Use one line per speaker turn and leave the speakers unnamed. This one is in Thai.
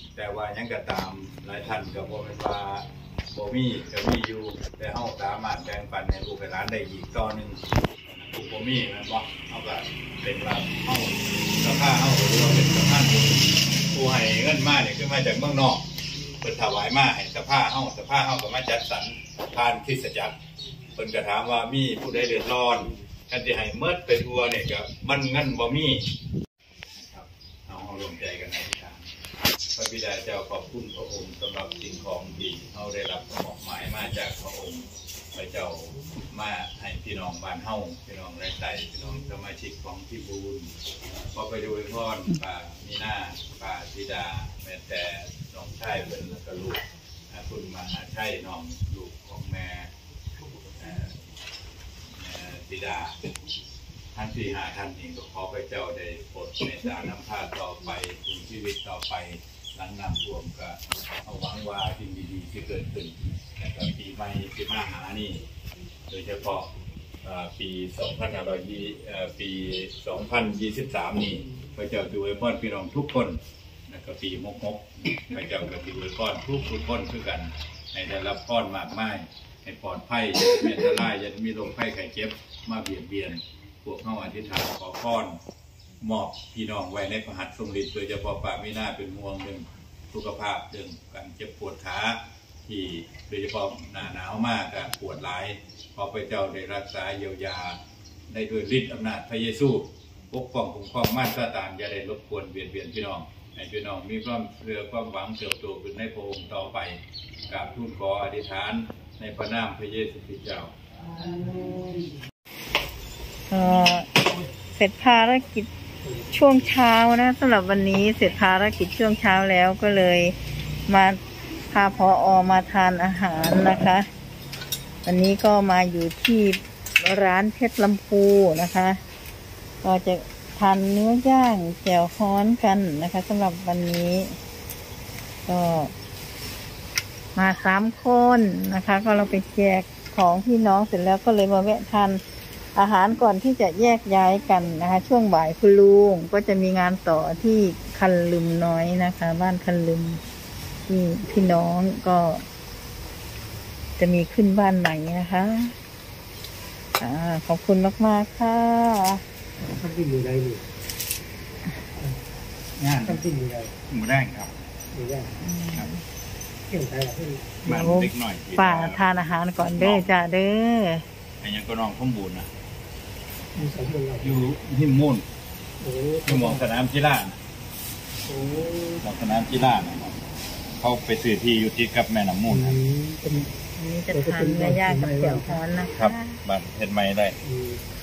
แต่ว่ายังก็ตามหลายท่านก็บ่เป็นว่าบ่มีก็มีอยู่แต่เฮาสามารถแบ่งปันให้ลูกให้หลานได้อีกต่อนึงผู้บ่มีแม่นบ่เฮาก็เป็นว่าเฮาสภาเฮาหรือว่าเป็นสภาผู้ให้เงินมาเนี่ยคือมาจากเมืองนอกเพิ่นถวายมาให้สภาเฮาก็มาจัดสรรผ่านคริสตจักรเพิ่นก็ถามว่ามีผู้ใดเดือดร้อนคันสิให้เมิดไปทั่วเนี่ยก็มันเงินบ่มีครับเอาร่วมใจกันในทางพระบิดาเจ้าขอบคุณพระองค์สำหรับสิ่งของที่เฮาได้รับมอบหมายมาจากพระองค์พระเจ้ามาให้พี่น้องบ้านเฮาพี่น้องแรงใจพี่น้องสมาชิกของที่บูรณ์ขอไปดูพรป้ามีนาป้าธิดาแม่แต่น้องชายเพิ่นแล้วก็ลูกคุณมหาชัยน้องลูกของแม่ธิดาทั้ง4-5ท่านนี้ก็ขอพระเจ้าได้โปรดเมตตานำพาต่อไปถึงชีวิตต่อไปหลังน้ำท่วมก็เอาหวังว่าสิ่งดีๆที่เกิดขึ้นในปีใหม่ที่มาหานี่โดยเฉพาะปี2023นี่พระเจ้าดูให้พรพี่น้องทุกคนแล้วก็ปี66พระเจ้าก็ดูให้พรทุกคนคือกันให้ได้รับพรมากมายให้ปลอดภัยอย่ามีอันตรายอย่ามีโรคภัยไข้เจ็บมาเบียดเบียนพวกเข้าอธิษฐานขอพรมอบพี่น้องไว้ในพระหัตถ์ทรงฤทธิ์โดยเฉพาะป้ามีนาเป็นห่วงเรื่องสุขภาพเรื่องการเจ็บปวดขาที่โดยเฉพาะหน้าหนาวมากปวดหลายขอพระเจ้าได้รักษาเยียวยาได้ด้วยฤทธิ์อำนาจพระเยซูปกป้องคุ้มครองม่านซาตานอย่าได้รบกวนเบียดเบียนพี่น้องให้พี่น้องมีความเชื่อความหวังเติบโตขึ้นในพระองค์ต่อไปกราบทูลขออธิษฐานในพระนามพระเยซูคริสต์เจ้า
เสร็จภารกิจช่วงเช้านะสำหรับวันนี้เสร็จภารกิจช่วงเช้าแล้วก็เลยมาพาผอ.มาทานอาหารนะคะวันนี้ก็มาอยู่ที่ร้านเพชรลำพูนะคะก็จะทานเนื้อย่างแจ่วฮ้อนกันนะคะสำหรับวันนี้ก็มา3 คนนะคะก็เราไปแจกของพี่น้องเสร็จแล้วก็เลยมาแวะทานอาหารก่อนที่จะแยกย้ายกันนะคะช่วงบ่ายคุณลุงก็จะมีงานต่อที่คันลืมน้อยนะคะบ้านคันลืมที่พี่น้องก็จะมีขึ้นบ้านใหม่นะคะขอบคุณมากๆค่ะ
ทำที่มือได้หรืองานทำที่มือได้หมูแดงครับหมูแดงครับเกี่ยวกับที่มันเล็กหน่อย
ป่าทานอาหารก่อนเด้อจ้าเด้อ
ไอ้ยังก็น้องข้อมูลนะอยู่ที่มุ่นที่หมองสนามกีฬาหมองสนามกีฬาเขาไปซื้อที่อยู่ที่กับแม่น้ำมูล
นี่จะทานเนื้อย่างกับเสี่ยวฮ้อนนะครับ
บ้านเห็นไหมได้